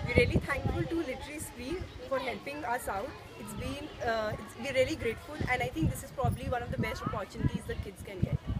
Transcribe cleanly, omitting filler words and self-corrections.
we're really thankful to Literary Spree for helping us out. We're really grateful, and I think this is probably one of the best opportunities the kids can get.